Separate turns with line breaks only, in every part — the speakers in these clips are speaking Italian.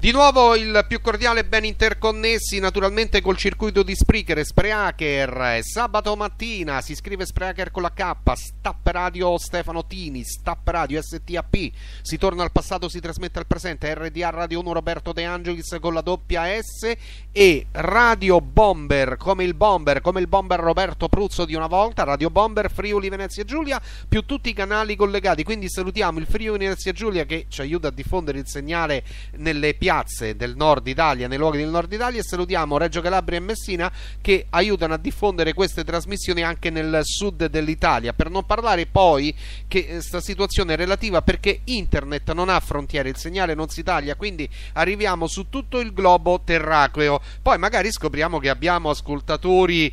Di nuovo il più cordiale ben interconnessi naturalmente col circuito di Spreaker e Spreaker. Sabato mattina si scrive Spreaker con la K, Stap Radio Stefano Tini, Stap Radio STAP, si torna al passato, si trasmette al presente, RDA Radio 1 Roberto De Angelis con la doppia S e Radio Bomber come il bomber Roberto Pruzzo di una volta, Radio Bomber Friuli Venezia Giulia più tutti i canali collegati. Quindi salutiamo il Friuli Venezia Giulia che ci aiuta a diffondere il segnale nelle piazze del nord Italia, nei luoghi del nord Italia, e salutiamo Reggio Calabria e Messina che aiutano a diffondere queste trasmissioni anche nel sud dell'Italia, per non parlare poi che questa situazione è relativa perché internet non ha frontiere, il segnale non si taglia, quindi arriviamo su tutto il globo terracqueo. Poi magari scopriamo che abbiamo ascoltatori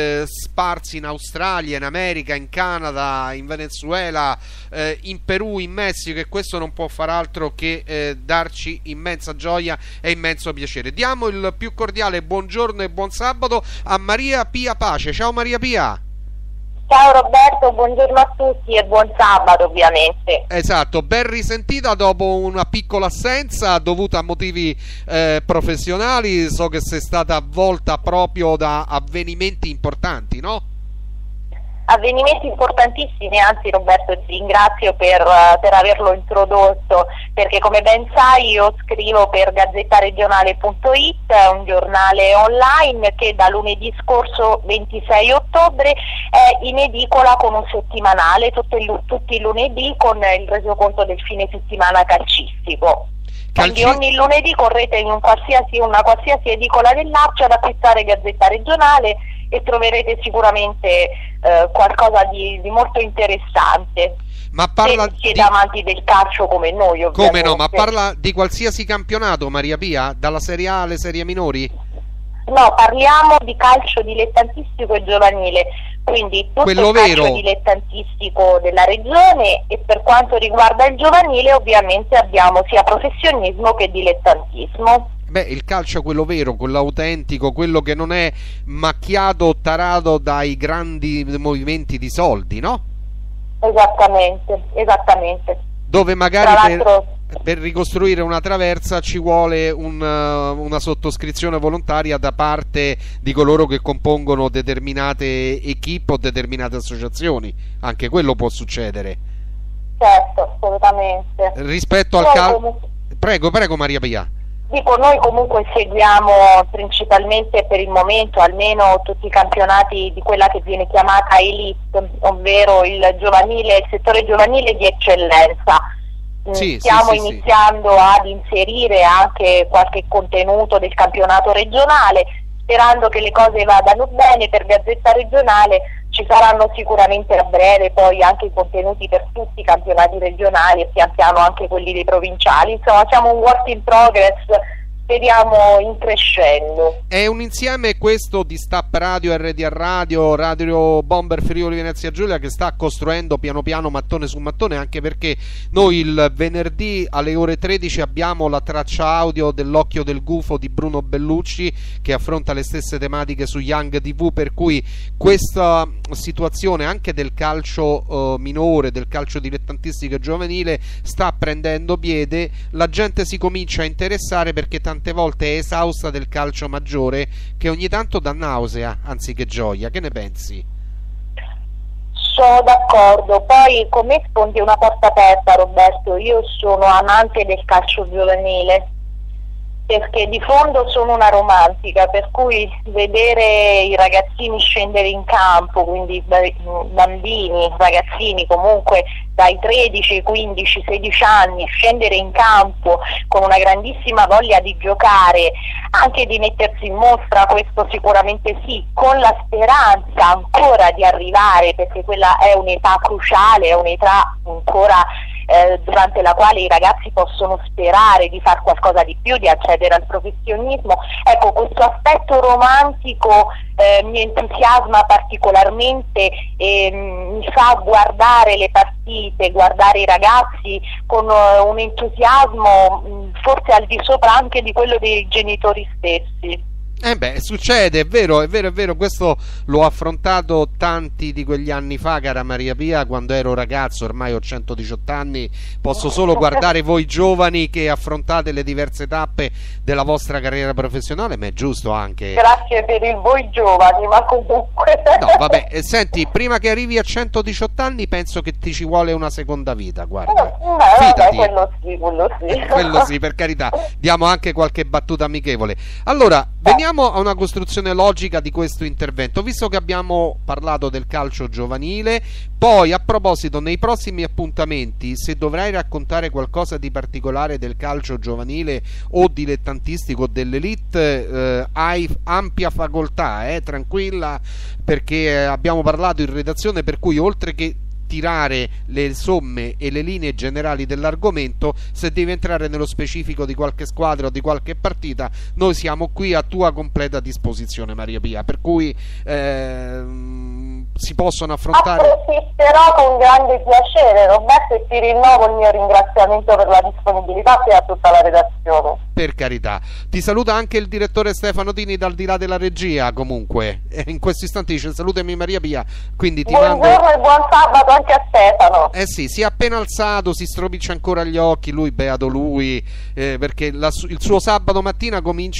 sparsi in Australia, in America, in Canada, in Venezuela, in Perù, in Messico, e questo non può far altro che darci immensa gioia e immenso piacere. Diamo il più cordiale buongiorno e buon sabato a Maria Pia Pace. Ciao Maria Pia.
Ciao Roberto, buongiorno a tutti e buon sabato ovviamente.
Esatto, ben risentita dopo una piccola assenza dovuta a motivi professionali. So che sei stata avvolta proprio da avvenimenti importanti, no?
Avvenimenti importantissimi, anzi Roberto ti ringrazio per averlo introdotto, perché come ben sai io scrivo per gazzettaregionale.it, un giornale online che da lunedì scorso 26 ottobre è in edicola con un settimanale tutti i lunedì con il resoconto del fine settimana calcistico. Quindi ogni lunedì correte in una qualsiasi edicola del Lazio ad acquistare Gazzetta Regionale e troverete sicuramente qualcosa di molto interessante.
Ma parla
se siete amanti del calcio come noi, ovviamente.
Come no, ma parla di qualsiasi campionato, Maria Pia? Dalla Serie A alle serie minori?
No, parliamo di calcio dilettantistico e giovanile, quindi tutto
quello
il calcio
vero
dilettantistico della regione, e per quanto riguarda il giovanile ovviamente abbiamo sia professionismo che dilettantismo.
Beh, il calcio quello vero, quello autentico, quello che non è macchiato o tarato dai grandi movimenti di soldi, no?
Esattamente.
Dove magari per ricostruire una traversa ci vuole una sottoscrizione volontaria da parte di coloro che compongono determinate equip o determinate associazioni. Anche quello può succedere.
Certo, assolutamente.
Rispetto al calcio... Prego Maria Pia.
Dico, noi comunque seguiamo principalmente per il momento almeno tutti i campionati di quella che viene chiamata elite, ovvero il settore giovanile di eccellenza. Stiamo iniziando ad inserire anche qualche contenuto del campionato regionale, sperando che le cose vadano bene. Per Gazzetta Regionale ci saranno sicuramente a breve poi anche i contenuti per tutti i campionati regionali e pian piano anche quelli dei provinciali. Insomma, siamo un work in progress, speriamo in crescendo.
È un insieme questo di Stap Radio, RDA Radio, Radio Bomber Friuli Venezia Giulia che sta costruendo piano piano mattone su mattone, anche perché noi il venerdì alle ore 13 abbiamo la traccia audio dell'Occhio del Gufo di Bruno Bellucci che affronta le stesse tematiche su Young TV, per cui questa situazione anche del calcio minore, del calcio dilettantistico e giovanile sta prendendo piede, la gente si comincia a interessare perché tante volte è esausta del calcio maggiore che ogni tanto dà nausea anziché gioia. Che ne pensi?
Sono d'accordo, poi con me sfondi una porta aperta, Roberto. Io sono amante del calcio giovanile perché di fondo sono una romantica, per cui vedere i ragazzini scendere in campo, quindi bambini, ragazzini comunque dai 13, 15, 16 anni scendere in campo con una grandissima voglia di giocare, anche di mettersi in mostra, questo sicuramente sì, con la speranza ancora di arrivare, perché quella è un'età cruciale, è un'età ancora durante la quale i ragazzi possono sperare di fare qualcosa di più, di accedere al professionismo. Ecco, questo aspetto romantico mi entusiasma particolarmente e mi fa guardare le partite, guardare i ragazzi con un entusiasmo forse al di sopra anche di quello dei genitori stessi.
Succede, è vero, è vero, è vero, questo l'ho affrontato tanti di quegli anni fa, cara Maria Pia, quando ero ragazzo, ormai ho 118 anni, posso solo guardare voi giovani che affrontate le diverse tappe della vostra carriera professionale, ma è giusto anche...
Grazie per il voi giovani, ma comunque...
No, vabbè, senti, prima che arrivi a 118 anni penso che ti ci vuole una seconda vita, guarda.
Vabbè, quello sì, quello sì.
Quello sì, per carità, diamo anche qualche battuta amichevole. Allora, veniamo a una costruzione logica di questo intervento, visto che abbiamo parlato del calcio giovanile. Poi, a proposito, nei prossimi appuntamenti, se dovrai raccontare qualcosa di particolare del calcio giovanile o dilettantistico dell'elite, hai ampia facoltà, tranquilla, perché abbiamo parlato in redazione, per cui oltre che tirare le somme e le linee generali dell'argomento, se devi entrare nello specifico di qualche squadra o di qualche partita, noi siamo qui a tua completa disposizione, Maria Pia, per cui si possono affrontare...
Approfitterò con grande piacere, Roberto, e ti rinnovo il mio ringraziamento per la disponibilità e a tutta la redazione.
Per carità, ti saluta anche il direttore Stefano Tini dal di là della regia, comunque in questo istante dice salutami Maria Pia, quindi ti
buongiorno
mando...
e buon sabato anche a Stefano.
Sì, si è appena alzato, si stropiccia ancora gli occhi, lui, beato lui, perché il suo sabato mattina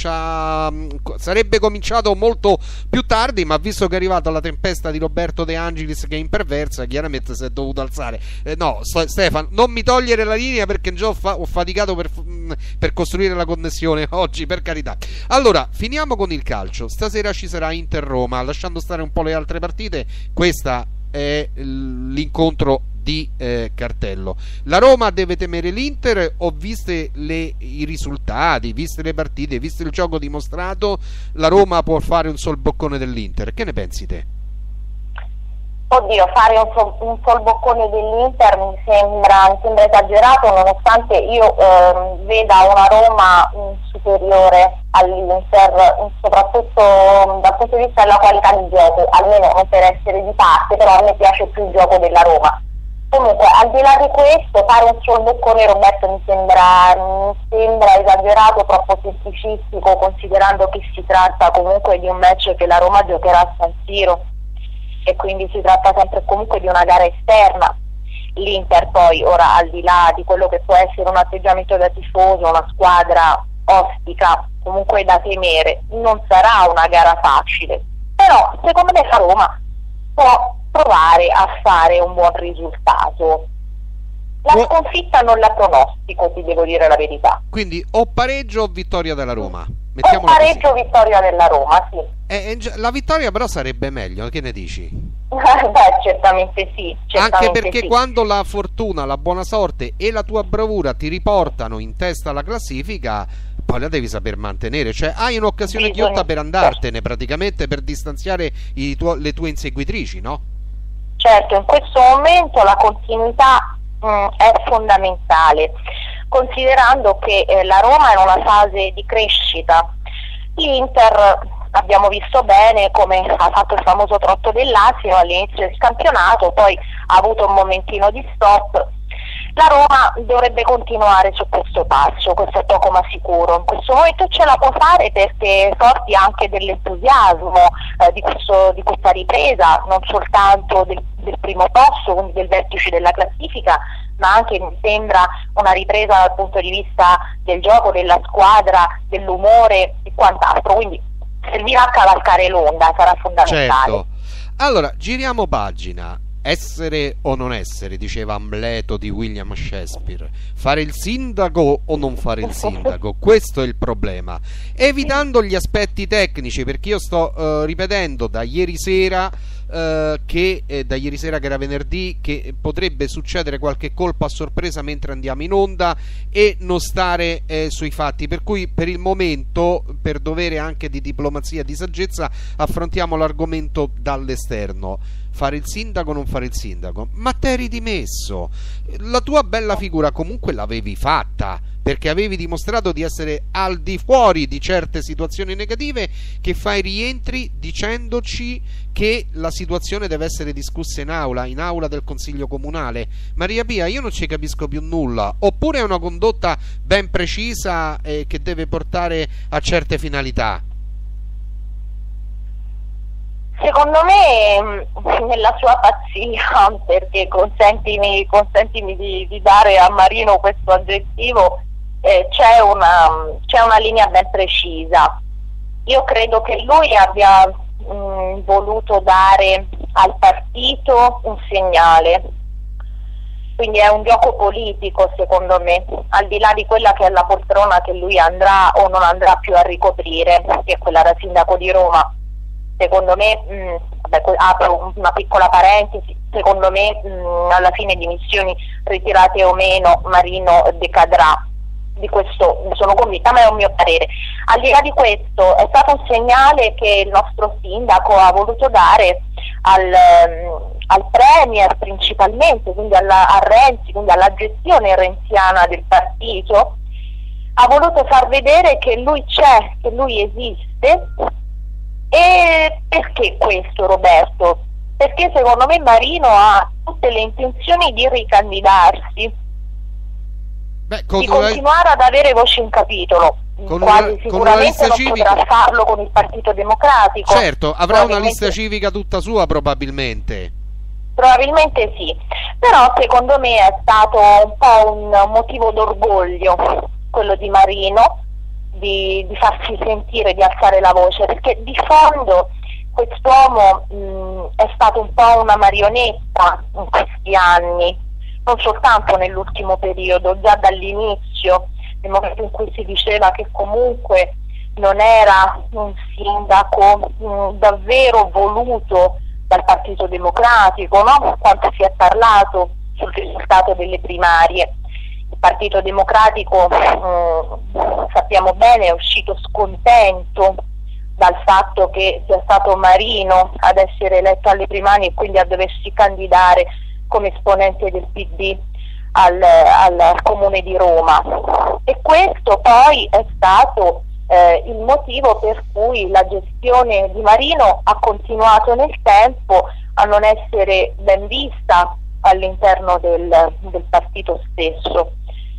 sarebbe cominciato molto più tardi, ma visto che è arrivata la tempesta di Roberto De Angelis che è imperversa, chiaramente si è dovuto alzare. No, Stefano, non mi togliere la linea, perché già ho faticato per costruire la connessione oggi, per carità. Allora, finiamo con il calcio. Stasera ci sarà Inter-Roma, lasciando stare un po' le altre partite. Questa è l'incontro di cartello. La Roma deve temere l'Inter, o viste i risultati, viste le partite, visto il gioco dimostrato, la Roma può fare un sol boccone dell'Inter? Che ne pensi te?
Oddio, fare un sol boccone dell'Inter mi sembra esagerato, nonostante io veda una Roma superiore all'Inter, soprattutto dal punto di vista della qualità di gioco, almeno non per essere di parte, però a me piace più il gioco della Roma. Comunque, al di là di questo, fare un sol boccone, Roberto, mi sembra esagerato, troppo semplicistico, considerando che si tratta comunque di un match che la Roma giocherà a San Siro, e quindi si tratta sempre comunque di una gara esterna. L'Inter poi, ora, al di là di quello che può essere un atteggiamento da tifoso, una squadra ostica, comunque da temere, non sarà una gara facile, però secondo me la Roma può provare a fare un buon risultato. La sconfitta non la pronostico, ti devo dire la verità.
Quindi o pareggio o vittoria della Roma?
O pareggio o vittoria della Roma, sì.
La vittoria però sarebbe meglio, che ne dici?
Beh, certamente sì.
Anche perché
sì,
quando la fortuna, la buona sorte e la tua bravura ti riportano in testa alla classifica, poi la devi saper mantenere, cioè hai un'occasione ghiotta per andartene, praticamente, per distanziare le tue inseguitrici, no?
Certo, in questo momento la continuità è fondamentale, considerando che la Roma è in una fase di crescita. L'Inter abbiamo visto bene come ha fatto il famoso trotto dell'asino all'inizio del campionato, poi ha avuto un momentino di stop. La Roma dovrebbe continuare su questo passo, questo è poco ma sicuro. In questo momento ce la può fare perché è forti anche dell'entusiasmo di questa ripresa, non soltanto del primo posto, quindi del vertice della classifica, ma anche, mi sembra, una ripresa dal punto di vista del gioco, della squadra, dell'umore e quant'altro. Quindi servirà a cavalcare l'onda, sarà fondamentale.
Certo. Allora, giriamo pagina. Essere o non essere, diceva Amleto di William Shakespeare. Fare il sindaco o non fare il sindaco? Questo è il problema. Evitando gli aspetti tecnici, perché io sto ripetendo da ieri sera che era venerdì, che potrebbe succedere qualche colpo a sorpresa mentre andiamo in onda e non stare sui fatti, per cui per il momento, per dovere anche di diplomazia e di saggezza, affrontiamo l'argomento dall'esterno. Fare il sindaco o non fare il sindaco? Ma t'eri dimesso, la tua bella figura comunque l'avevi fatta, perché avevi dimostrato di essere al di fuori di certe situazioni negative, che fai rientri dicendoci che la situazione deve essere discussa in aula del Consiglio Comunale. Maria Pia, io non ci capisco più nulla. Oppure è una condotta ben precisa che deve portare a certe finalità?
Secondo me, nella sua pazzia, perché consentimi di dare a Marino questo aggettivo, c'è una linea ben precisa. Io credo che lui abbia voluto dare al partito un segnale, quindi è un gioco politico secondo me, al di là di quella che è la poltrona che lui andrà o non andrà più a ricoprire, che è quella da sindaco di Roma. Secondo me, apro una piccola parentesi, secondo me alla fine, dimissioni ritirate o meno, Marino decadrà. Di questo ne sono convinta, ma è un mio parere. Al di là di questo, è stato un segnale che il nostro sindaco ha voluto dare al Premier principalmente, quindi a Renzi, quindi alla gestione renziana del partito. Ha voluto far vedere che lui c'è, che lui esiste. E perché questo, Roberto? Perché secondo me Marino ha tutte le intenzioni di ricandidarsi, di continuare ad avere voce in capitolo. Quasi sicuramente non potrà farlo con il Partito Democratico.
Certo, avrà una lista civica tutta sua probabilmente.
Probabilmente sì, però secondo me è stato un po' un motivo d'orgoglio quello di Marino, di farsi sentire, di alzare la voce, perché di fondo quest'uomo è stato un po' una marionetta in questi anni, non soltanto nell'ultimo periodo, già dall'inizio, nel momento in cui si diceva che comunque non era un sindaco davvero voluto dal Partito Democratico, no? Quanto si è parlato sul risultato delle primarie. Il Partito Democratico, sappiamo bene, è uscito scontento dal fatto che sia stato Marino ad essere eletto alle primarie e quindi a doversi candidare come esponente del PD al Comune di Roma. E questo poi è stato il motivo per cui la gestione di Marino ha continuato nel tempo a non essere ben vista all'interno del partito stesso.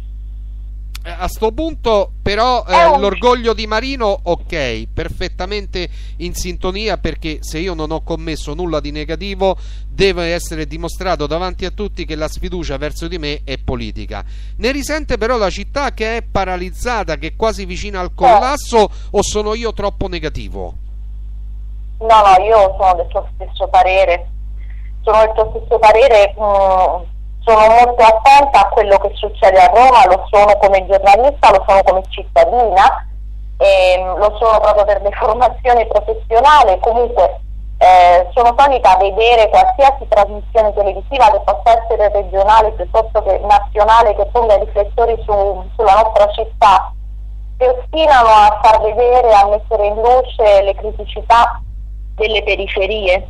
A sto punto però l'orgoglio di Marino, ok, perfettamente in sintonia, perché se io non ho commesso nulla di negativo deve essere dimostrato davanti a tutti che la sfiducia verso di me è politica. Ne risente però la città, che è paralizzata, che è quasi vicina al collasso, o sono io troppo negativo?
No, io sono del tuo stesso parere. Sono molto attenta a quello che succede a Roma, lo sono come giornalista, lo sono come cittadina, lo sono proprio per deformazione professionale. Comunque sono solita vedere qualsiasi trasmissione televisiva, che possa essere regionale piuttosto che nazionale, che ponga i riflettori sulla nostra città, che ostinano a far vedere, a mettere in luce le criticità delle periferie.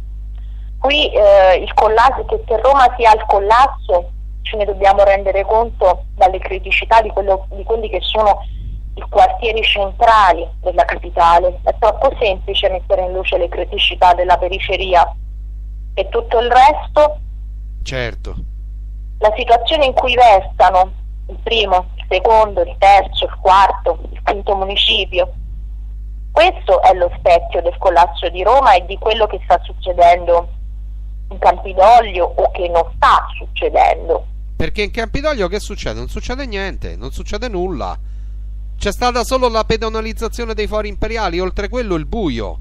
Qui il collasso, che Roma sia al collasso, ce ne dobbiamo rendere conto dalle criticità di quelli che sono i quartieri centrali della capitale. È troppo semplice mettere in luce le criticità della periferia, e tutto il resto,
certo,
la situazione in cui versano il primo, il secondo, il terzo, il quarto, il quinto municipio. Questo è lo specchio del collasso di Roma e di quello che sta succedendo in Campidoglio, o che non sta succedendo.
Perché in Campidoglio che succede? Non succede niente, non succede nulla. C'è stata solo la pedonalizzazione dei fori imperiali, oltre quello il buio.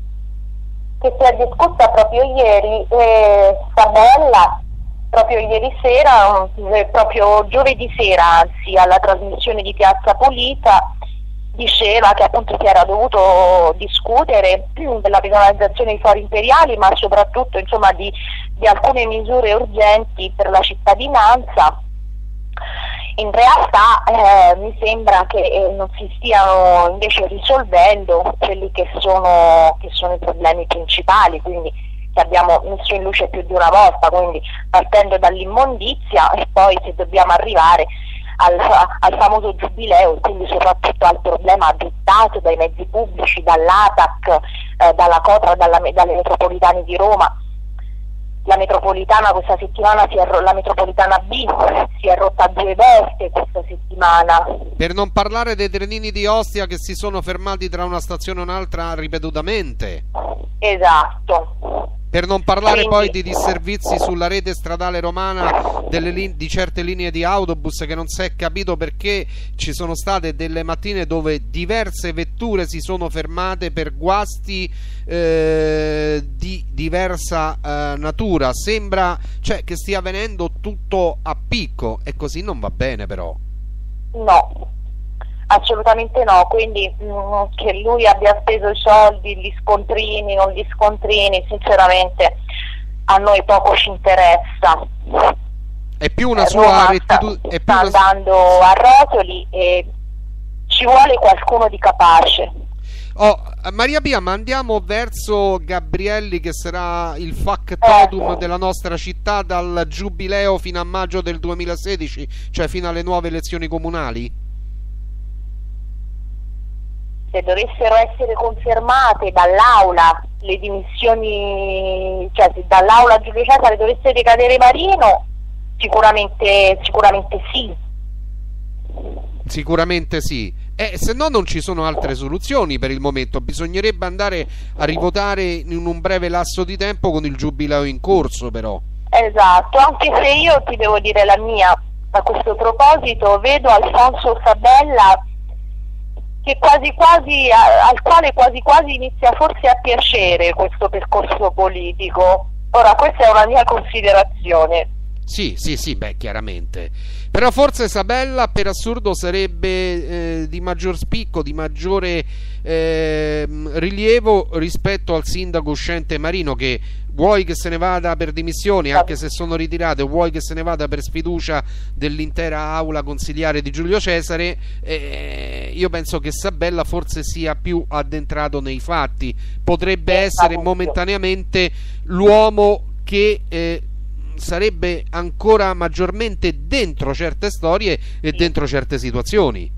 Che si è discussa proprio ieri, Sabella, proprio ieri sera, proprio giovedì sera, anzi, alla trasmissione di Piazza Pulita, diceva che appunto si era dovuto discutere della pedonalizzazione dei fori imperiali, ma soprattutto insomma di alcune misure urgenti per la cittadinanza. In realtà mi sembra che non si stiano invece risolvendo quelli che sono i problemi principali, quindi che abbiamo messo in luce più di una volta, quindi partendo dall'immondizia e poi, se dobbiamo arrivare al famoso giubileo, quindi soprattutto al problema additato dai mezzi pubblici, dall'ATAC, dalla COTRA, dalle metropolitane di Roma. la metropolitana questa settimana la metropolitana B si è rotta 2 volte questa settimana.
Per non parlare dei trenini di Ostia che si sono fermati tra una stazione e un'altra ripetutamente.
Esatto.
Per non parlare poi di disservizi sulla rete stradale romana di certe linee di autobus, che non si è capito perché ci sono state delle mattine dove diverse vetture si sono fermate per guasti di diversa natura. Sembra, cioè, che stia avvenendo tutto a picco, e così non va bene però.
No, assolutamente no, quindi che lui abbia speso i soldi, gli scontrini, non gli scontrini, sinceramente a noi poco ci interessa.
È più una sua rettitudine.
Sta andando a rotoli e ci vuole qualcuno di capace.
Maria Pia, ma andiamo verso Gabrielli, che sarà il factotum della nostra città dal giubileo fino a maggio del 2016, cioè fino alle nuove elezioni comunali?
Se dovessero essere confermate dall'aula le dimissioni, cioè se dall'aula Giulio Cesare dovesse ricadere Marino, sicuramente sì.
Sicuramente sì. Se no non ci sono altre soluzioni per il momento, bisognerebbe andare a rivotare in un breve lasso di tempo con il giubileo in corso però.
Esatto, anche se io ti devo dire la mia a questo proposito, vedo Alfonso Sabella che al quale quasi quasi inizia forse a piacere questo percorso politico. Ora, questa è una mia considerazione.
Sì, beh, chiaramente. Però forse Sabella per assurdo sarebbe di maggior spicco, di maggiore rilievo rispetto al sindaco uscente Marino, che vuoi che se ne vada per dimissioni, anche se sono ritirate, o vuoi che se ne vada per sfiducia dell'intera aula consigliare di Giulio Cesare, io penso che Sabella forse sia più addentrato nei fatti, potrebbe essere momentaneamente l'uomo che sarebbe ancora maggiormente dentro certe storie e dentro certe situazioni.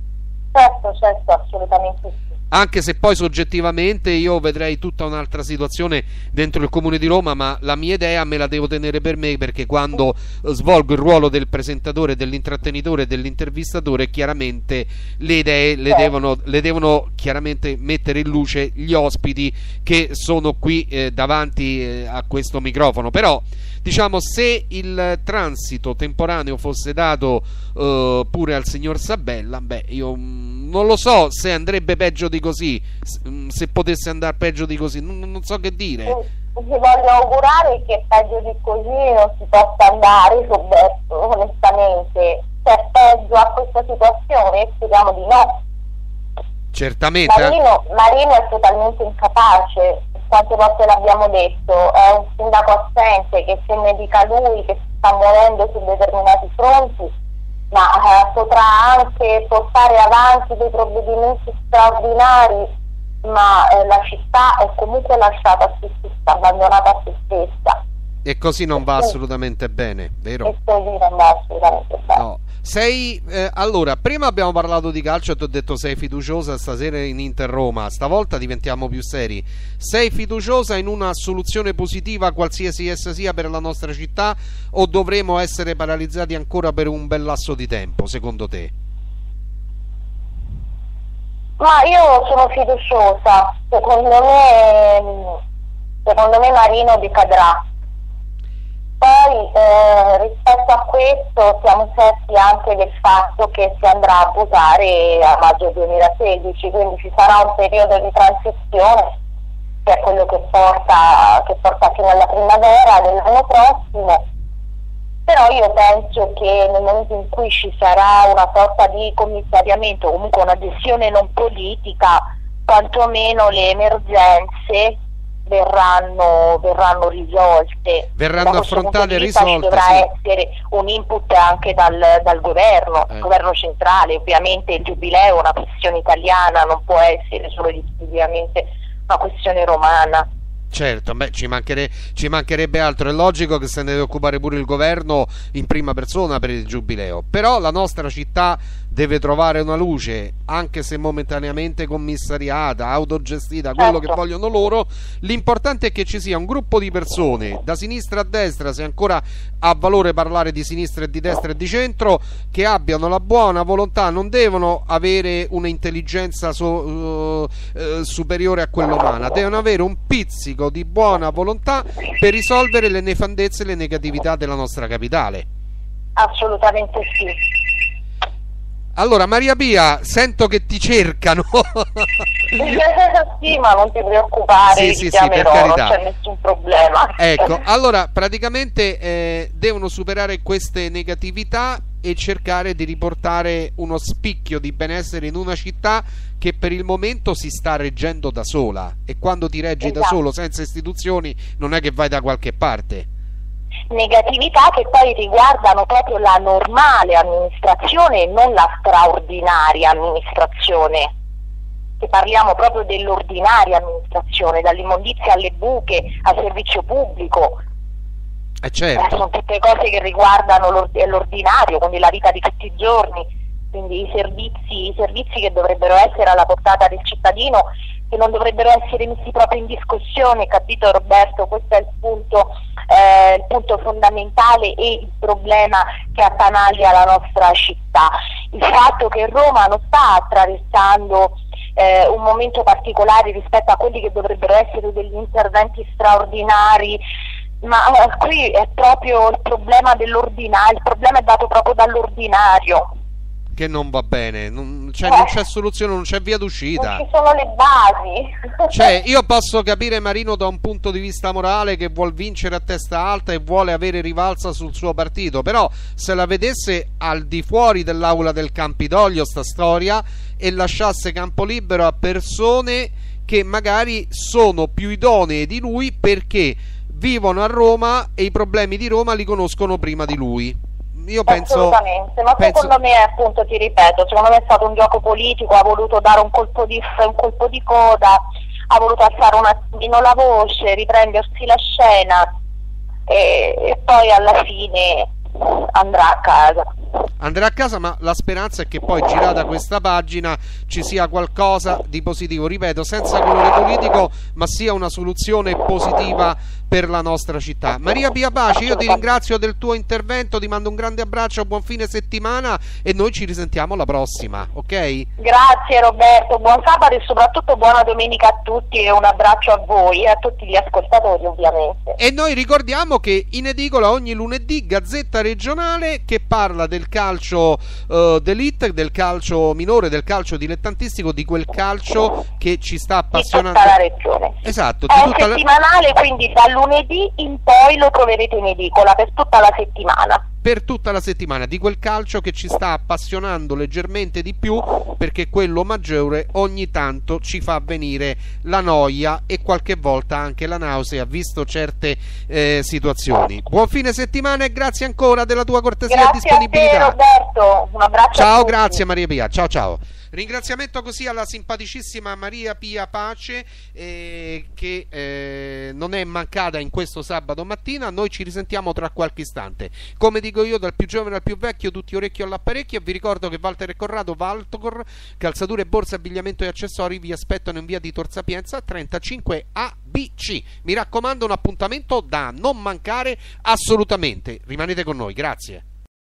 Certo, assolutamente sì.
Anche se poi soggettivamente io vedrei tutta un'altra situazione dentro il Comune di Roma, ma la mia idea me la devo tenere per me, perché quando svolgo il ruolo del presentatore, dell'intrattenitore e dell'intervistatore, chiaramente le idee le devono chiaramente mettere in luce gli ospiti che sono qui davanti a questo microfono. Però diciamo, se il transito temporaneo fosse dato pure al signor Sabella, beh, io non lo so se andrebbe peggio di così, se potesse andare peggio di così, non so che dire.
Ti voglio augurare che peggio di così non si possa andare, Roberto, onestamente. Se è peggio a questa situazione, speriamo di no.
Certamente.
Marino è totalmente incapace, quante volte l'abbiamo detto, è un sindaco assente, che se ne dica lui che si sta muovendo su determinati fronti, ma potrà anche portare avanti dei provvedimenti straordinari, ma la città è comunque lasciata a se stessa, abbandonata a se stessa.
E così non va assolutamente bene, vero?
E così non va assolutamente bene.
No. Allora, prima abbiamo parlato di calcio e ti ho detto sei fiduciosa stasera in Inter-Roma, stavolta diventiamo più seri. Sei fiduciosa in una soluzione positiva, qualsiasi essa sia, per la nostra città, o dovremo essere paralizzati ancora per un bel lasso di tempo, secondo te?
Ma io sono fiduciosa, secondo me Marino decadrà. Poi rispetto a questo siamo certi anche del fatto che si andrà a votare a maggio 2016, quindi ci sarà un periodo di transizione che è quello che porta fino alla primavera dell'anno prossimo. Però io penso che nel momento in cui ci sarà una sorta di commissariamento, comunque una gestione non politica, quantomeno le emergenze verranno risolte,
verranno affrontate e risolte.
Ci dovrà essere un input anche dal governo, governo centrale. Ovviamente il giubileo è una questione italiana, non può essere solo ed esclusivamente una questione romana.
Certo, beh, ci mancherebbe altro. È logico che se ne deve occupare pure il governo in prima persona per il giubileo. Però la nostra città deve trovare una luce, anche se momentaneamente commissariata, autogestita, quello che vogliono loro. L'importante è che ci sia un gruppo di persone, da sinistra a destra, se ancora ha valore parlare di sinistra e di destra e di centro, che abbiano la buona volontà, non devono avere un'intelligenza superiore a quella umana, devono avere un pizzico di buona volontà per risolvere le nefandezze e le negatività della nostra capitale.
Assolutamente sì.
Allora, Maria Pia, sento che ti cercano.
Sì, ma non ti preoccupare,
sì,
chiamerò,
per
non
carità.
c'è nessun problema.
Ecco, allora, praticamente devono superare queste negatività e cercare di riportare uno spicchio di benessere in una città che per il momento si sta reggendo da sola, e quando ti reggi da solo senza istituzioni non è che vai da qualche parte.
Negatività che poi riguardano proprio la normale amministrazione e non la straordinaria amministrazione, che parliamo proprio dell'ordinaria amministrazione, dall'immondizia alle buche al servizio pubblico.
Certo.
Sono tutte cose che riguardano l'ordinario, quindi la vita di tutti i giorni, quindi i servizi che dovrebbero essere alla portata del cittadino, che non dovrebbero essere messi proprio in discussione, capito Roberto? Questo è il punto fondamentale e il problema che attanaglia la nostra città. Il fatto che Roma non sta attraversando un momento particolare rispetto a quelli che dovrebbero essere degli interventi straordinari, ma qui è proprio il problema dell'ordinario, il problema è dato proprio dall'ordinario.
Che non va bene, non c'è soluzione, non c'è via d'uscita.
Non ci sono le basi.
Cioè, io posso capire Marino da un punto di vista morale, che vuol vincere a testa alta e vuole avere rivalsa sul suo partito, però se la vedesse al di fuori dell'aula del Campidoglio sta storia e lasciasse campo libero a persone che magari sono più idonee di lui perché vivono a Roma e i problemi di Roma li conoscono prima di lui. Io penso,
assolutamente, ma secondo me, appunto, ti ripeto, secondo me è stato un gioco politico, ha voluto dare un colpo di coda, ha voluto alzare un attimino la voce, riprendersi la scena e poi alla fine andrà a casa.
Andrà a casa, ma la speranza è che poi, girata questa pagina, ci sia qualcosa di positivo, ripeto, senza colore politico, ma sia una soluzione positiva per la nostra città. Maria Pia Pace, io ti ringrazio del tuo intervento, ti mando un grande abbraccio, buon fine settimana e noi ci risentiamo la prossima, ok?
Grazie Roberto, buon sabato e soprattutto buona domenica a tutti e un abbraccio a voi e a tutti gli ascoltatori, ovviamente.
E noi ricordiamo che in edicola ogni lunedì Gazzetta Regionale, che parla del calcio d'élite, del calcio minore, del calcio dilettantistico, di quel calcio che ci sta appassionando.
Di tutta la regione.
Esatto.
È settimanale, quindi dal lunedì in poi lo troverete in edicola per tutta la settimana.
Per tutta la settimana, di quel calcio che ci sta appassionando leggermente di più, perché quello maggiore ogni tanto ci fa venire la noia e qualche volta anche la nausea, visto certe situazioni. Buon fine settimana e grazie ancora della tua cortesia e disponibilità.
Grazie a te Roberto, un abbraccio.
Ciao, grazie Maria Pia, ciao ciao. Ringraziamento così alla simpaticissima Maria Pia Pace che non è mancata in questo sabato mattina. Noi ci risentiamo tra qualche istante. Come dico io, dal più giovane al più vecchio, tutti orecchio all'apparecchio. Vi ricordo che Walter e Corrado, Valtocor, calzature, borse, abbigliamento e accessori vi aspettano in via di Tor Sapienza 35 ABC. Mi raccomando, un appuntamento da non mancare assolutamente. Rimanete con noi, grazie.